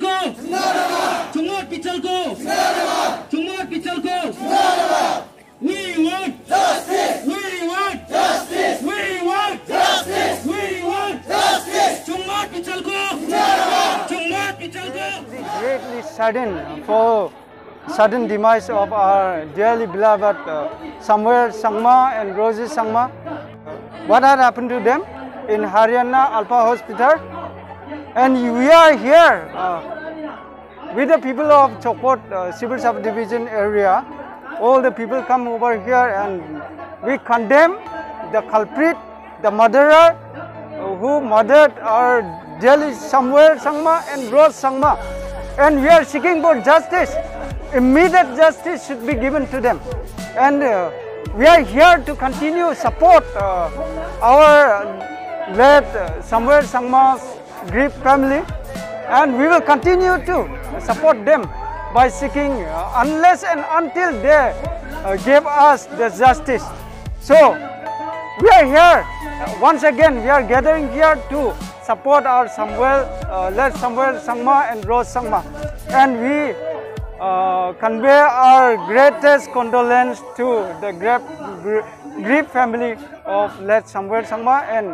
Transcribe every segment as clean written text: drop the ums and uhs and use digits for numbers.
को चुंगोट पिचल को चुंगोट पिचल को We want justice. We want justice. We want justice. We want justice. चुंगोट पिचल को चुंगोट पिचल को. Greatly saddened for sudden demise of our dearly beloved Samuel Sangma and Rosie Sangma. What had happened to them in Haryana Alpha Hospital? And we are here with the people of Chokpot Civil Subdivision area. All the people come over here and we condemn the culprit, the murderer who murdered our dearly Samuel Sangma and Rose Sangma. And we are seeking for justice. Immediate justice should be given to them. And we are here to continue support our late Samuel Sangma's grieved family. And we will continue to support them by seeking unless and until they give us the justice. So we are here once again. We are gathering here to support our late Samuel Sangma and Rose Sangma, and we convey our greatest condolence to the grieved family of late Samuel Sangma and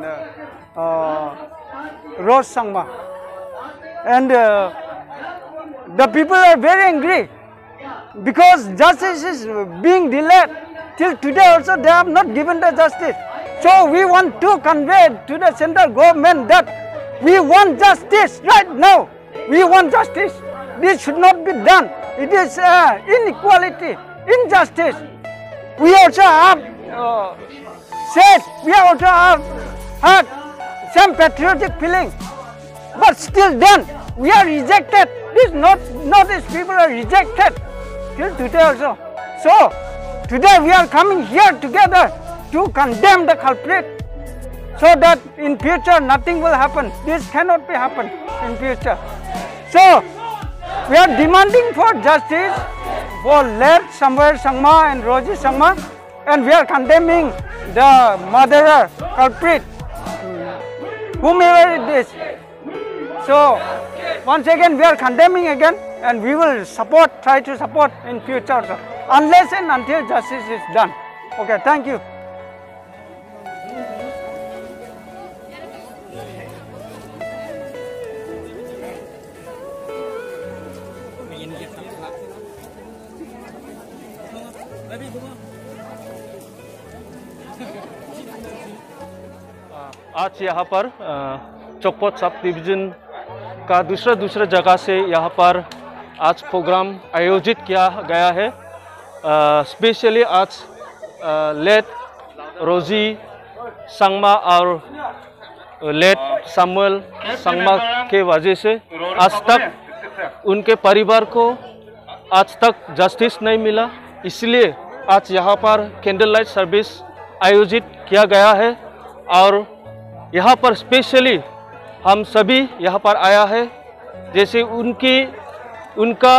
Rose Sangma. And the people are very angry because justice is being delayed. Till today also they have not given the justice. So we want to convey to the central government that we want justice right now. We want justice. This should not be done. It is inequality, injustice. We also have said, we also have had some patriotic feeling, but still then we are rejected. These Northeast people are rejected till today also. So today we are coming here together to condemn the culprit, so that in future nothing will happen. This cannot be happen in future. So we are demanding for justice for late Samuel Sangma and Rosie Sangma, and we are condemning the murderer, culprit, whomever it is. So once again we are condemning again, and we will try to support in future also, unless and until justice is done. Okay, thank you. आज यहाँ पर चौकपत sub division का दूसरा जगह से यहाँ पर आज प्रोग्राम आयोजित किया गया है। स्पेशली आज लेट रोजी संगमा और लेट सामुएल संगमा के वजह से आज तक उनके परिवार को आज तक जस्टिस नहीं मिला, इसलिए आज यहाँ पर कैंडल लाइट सर्विस आयोजित किया गया है। और यहाँ पर स्पेशली हम सभी यहाँ पर आया है, जैसे उनका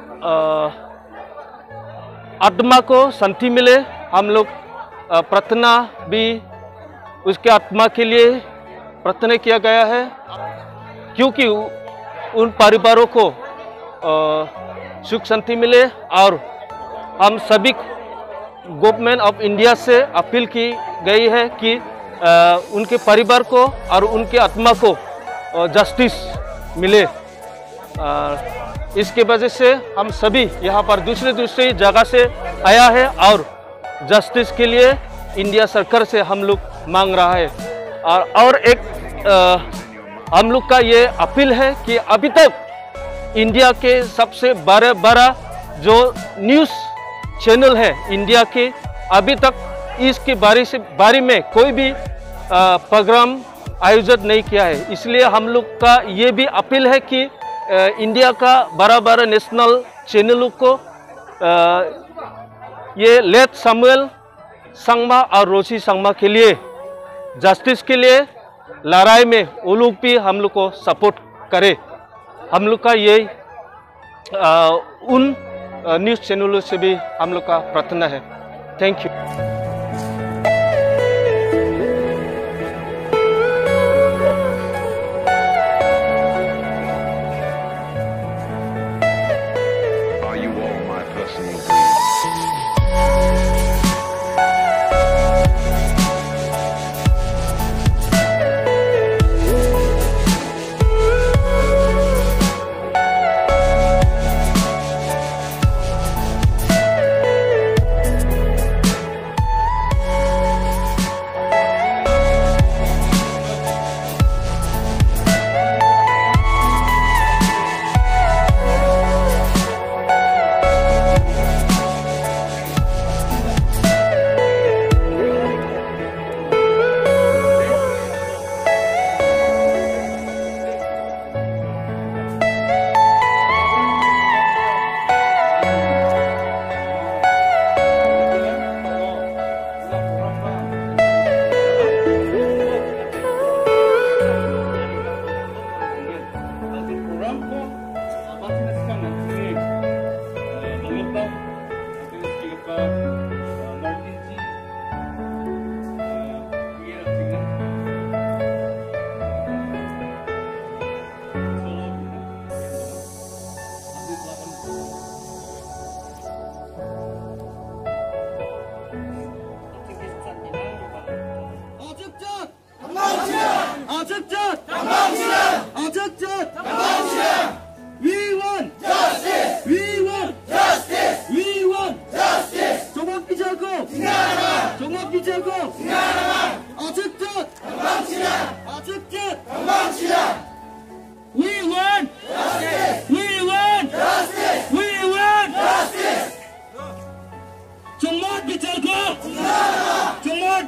आत्मा को शांति मिले। हम लोग प्रार्थना भी उसके आत्मा के लिए प्रार्थना किया गया है, क्योंकि उन परिवारों को सुख शांति मिले। और हम सभी गवर्नमेंट ऑफ इंडिया से अपील की गई है कि उनके परिवार को और उनके आत्मा को जस्टिस मिले। इसके वजह से हम सभी यहाँ पर दूसरे जगह से आया है और जस्टिस के लिए इंडिया सरकार से हम लोग मांग रहा है। और एक हम लोग का ये अपील है कि अभी तक इंडिया के सबसे बड़ा जो न्यूज़ चैनल है इंडिया के, अभी तक इसके बारे में कोई भी प्रोग्राम आयोजित नहीं किया है। इसलिए हम लोग का ये भी अपील है कि इंडिया का बड़ा नेशनल चैनलों को ये लेट सामुएल संगमा और रोजी संगमा के लिए जस्टिस के लिए लड़ाई में वो लोग भी हम लोग को सपोर्ट करे। हम लोग का ये उन न्यूज़ चैनलों से भी हम लोग का प्रार्थना है। Thank you.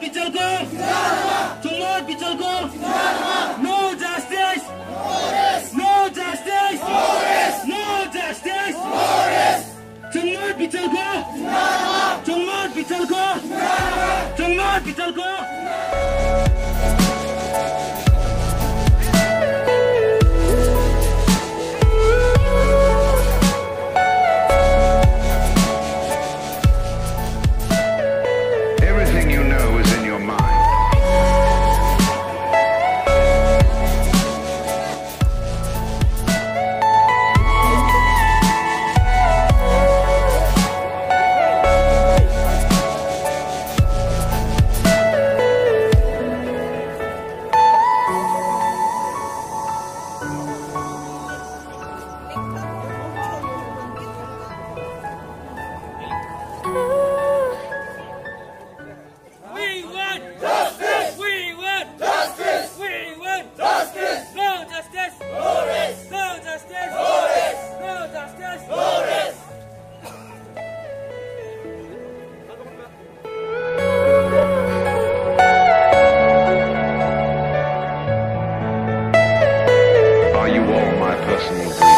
पिछल को चुंगोर पिछल को no justice no justice no justice चुंगोर पिछल को चुंगोर पिछल को चुंगोर पिछल को Are you all my personal dreams?